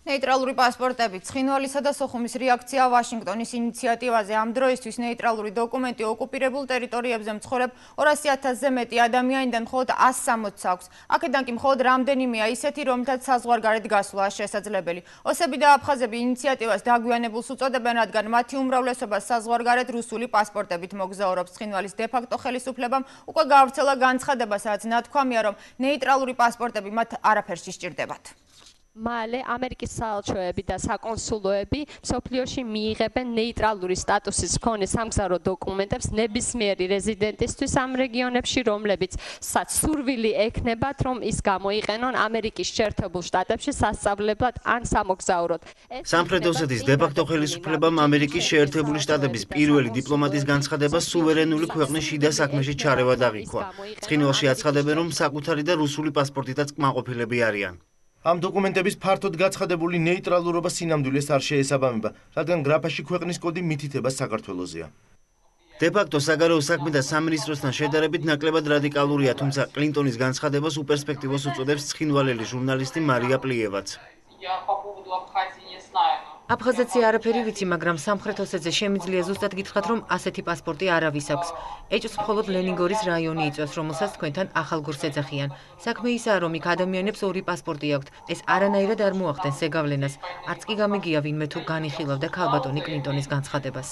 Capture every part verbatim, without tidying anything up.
ნეიტრალური პასპორტები ცხინვალისა და სოხუმის რეაქცია ვაშინგტონის ინიციატივაზე. ამ დროისთვის ნეიტრალური დოკუმენტი ოკუპირებულ ტერიტორიებზე მცხოვრებ ორასი ათასზე მეტი ადამიანიდან მხოლოდ ასს სამოცს აქვს. აქედან კი მხოლოდ რამდენიმეა ისეთი, რომლითაც საზღვარგარეთ გასვლა შესაძლებელი. ოსები და აფხაზები ინიციატივას დაგვიანებულს უწოდებენ, რადგან მათი უმრავლესობა საზღვარგარეთ რუსული პასპორტებით მოგზაურობს. ცხინვალის დე-ფაქტო ხელისუფლებამ უკვე გაავრცელა განცხადება, სადაც ნათქვამია, რომ ნეიტრალური პასპორტები მათ არაფერში სჭირდებათ. მალე ამერიკის საელჩოები და საკონსულოები მსოფლიოში მიიღებენ ნეიტრალური სტატუსის მქონე სამგზავრო დოკუმენტებს ნებისმიერი რეზიდენტისთვის ამ რეგიონებში, რომლებიც სურვილი ექნებათ, რომ ის გამოიყენონ ამერიკის შეერთებულ შტატებში სასწავლებლად ან სამოგზაუროდ. სამხრეთ ოსეთის დე-ფაქტო ხელისუფლებამ ამერიკის შეერთებული შტატების პირველი დიპლომატის განცხადება სუვერენული ქვეყნის შიდა საქმეში ჩარევა დაღიქვა. ცხინვალში აცხადებენ, რომ საკუთარი და რუსული პასპორტითაც კმაყოფილები არიან. ამ დოკუმენტების ფართოდ გაცხადებული ნეიტრალურობა სინამდვილეს არ შეესაბამება, რადგან გრაფაში ქვეყნის კოდი მითითება საქართველოსია. დე-ფაქტო საგარეო საქმეთა სამინისტროსთან შედარებით ნაკლებად რადიკალურია, თუმცა კლინტონის განცხადებას უპერსპექტივოს უწოდებს ცხინვალელი ჟურნალისტი მარია პლიევაც. აფხაზეთზე არაფერი ვიცი, მაგრამ სამხრეთ ოსეთზე შემიძლია ზუსტად გითხრათ, რომ ასეთი პასპორტი არავის აქვს. ეჭვს მხოლოდ ლენინგორის რაიონი იწვევს, რომელსაც თქვენთან ახალგორს ეძახიან. საქმე ისაა, რომ იქ ადამიანებს ორი პასპორტი აქვთ. ეს არანაირად არ მოახდენს ზეგავლენას. არც კი გამიგია ვინმე თუ განიხილავდა ქალბატონი კლინტონის განცხადებას.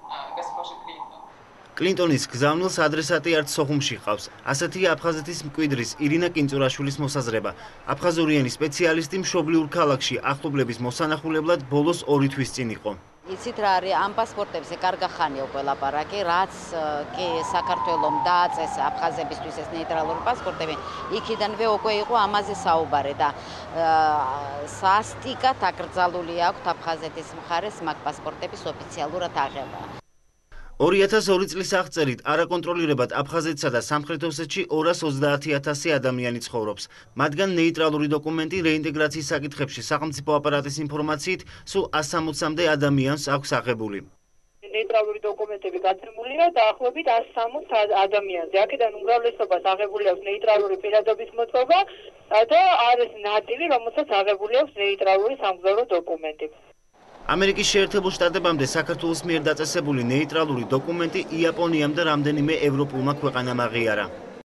კლინტონის გზავნილს ადრესატი არც სოხუმში ყავს. ასეთია აფხაზეთის მკვიდრის ირინა კინწურაშვილის მოსაზრება. აფხაზურიანი სპეციალისტი მშობლიურ ქალაქში ახლობლების მოსანახულებლად ბოლოს ორი თვის წინ იყო. იცით რა არის ამ პასპორტებზე კარგა ხანია უკვე ლაპარაკი, რაც კი საქართველომ დააწეს აფხაზებისთვის ეს ნეიტრალური პასპორტები, იქიდანვე უკვე იყო ამაზე საუბარი და სასტიკად აკრძალული აქვთ აფხაზეთის მხარეს მაგ პასპორტების ოფიციალურად აღება. ორი ათას ორი წლის აღწერით არაკონტროლირებად აფხაზეთსა და სამხრეთ ოსეთში ორას ოცდაათი ათასი ადამიანი ცხოვრობს. მათგან ნეიტრალური დოკუმენტი რეინტეგრაციის საკითხებში სახელმწიფო აპარატის ინფორმაციით სულ ასს სამოცამდე ადამიანს აქვს აღებული. ნეიტრალური დოკუმენტები გაცემულია დაახლოებით ასს სამოცს ადამიანზე. აქედან უმრავლესობას აღებული აქვს ნეიტრალური პირადობის მოწმობა და არის ნაწილი, რომელსაც აღებული აქვს ნეიტრალური სამგზავრო დოკუმენტი. ამერიკის შეერთებულ შტატებამდე საქართველოს მიერ დაწესებული ნეიტრალური დოკუმენტი იაპონიამ და რამდენიმე ევროპულმა ქვეყანამ აღიარა.